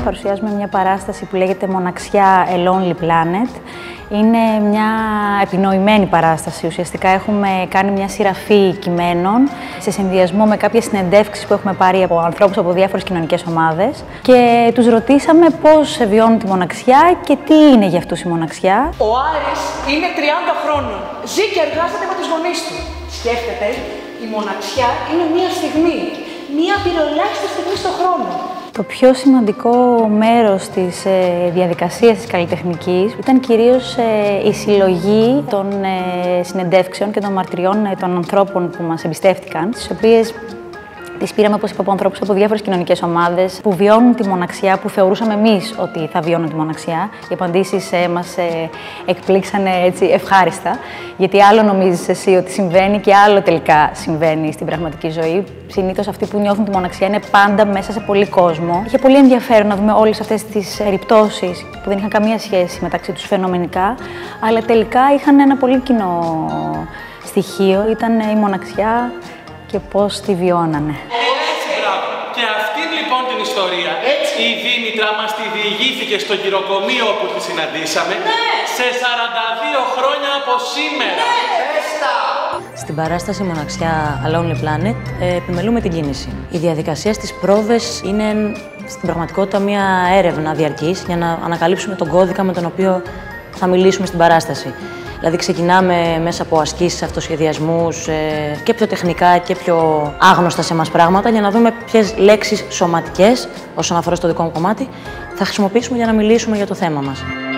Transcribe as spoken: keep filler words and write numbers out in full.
παρουσιάζουμε μια παράσταση που λέγεται Μοναξιά A Lonely Planet. Είναι μια επινοημένη παράσταση. Ουσιαστικά έχουμε κάνει μια σειραφή κειμένων σε συνδυασμό με κάποιες συνεντεύξεις που έχουμε πάρει από ανθρώπους από διάφορες κοινωνικές ομάδες και τους ρωτήσαμε πώς βιώνουν τη μοναξιά και τι είναι για αυτούς η μοναξιά. Ο Άρης είναι τριάντα χρόνων. Ζει και εργάζεται με τους γονείς του. Σκέφτεται, η μοναξιά είναι μια στιγμή. Μια απειροελάχιστη στιγμή στον χρόνο. Το πιο σημαντικό μέρος της ε, διαδικασίας της καλλιτεχνικής ήταν κυρίως ε, η συλλογή των ε, συνεντεύξεων και των μαρτυριών ε, των ανθρώπων που μας εμπιστεύτηκαν, τις οποίες τις πήραμε, όπως είπα, από ανθρώπους από διάφορες κοινωνικές ομάδες που βιώνουν τη μοναξιά, που θεωρούσαμε εμείς ότι θα βιώνουν τη μοναξιά. Οι απαντήσεις ε, μας ε, εκπλήξανε έτσι ευχάριστα, γιατί άλλο νομίζεις εσύ ότι συμβαίνει και άλλο τελικά συμβαίνει στην πραγματική ζωή. Συνήθως αυτοί που νιώθουν τη μοναξιά είναι πάντα μέσα σε πολύ κόσμο. Είχε πολύ ενδιαφέρον να δούμε όλες αυτές τις περιπτώσεις που δεν είχαν καμία σχέση μεταξύ τους φαινομενικά, αλλά τελικά είχαν ένα πολύ κοινό στοιχείο. Ήταν η μοναξιά και πώς τη βιώνανε. Έτσι, μπράβο. Και αυτή λοιπόν την ιστορία έτσι. Η Δήμητρα μας τη διηγήθηκε στο γυροκομείο που τη συναντήσαμε ναι. Σε σαράντα δύο χρόνια από σήμερα. Ναι. Στην παράσταση Μοναξιά A Lonely Planet ε, επιμελούμε την κίνηση. Η διαδικασία στις πρόβες είναι στην πραγματικότητα μια έρευνα διαρκής για να ανακαλύψουμε τον κώδικα με τον οποίο θα μιλήσουμε στην παράσταση. Δηλαδή ξεκινάμε μέσα από ασκήσεις, αυτοσχεδιασμούς ε, και πιο τεχνικά και πιο άγνωστα σε εμάς πράγματα για να δούμε ποιες λέξεις σωματικές, όσον αφορά στο δικό μου κομμάτι, θα χρησιμοποιήσουμε για να μιλήσουμε για το θέμα μας.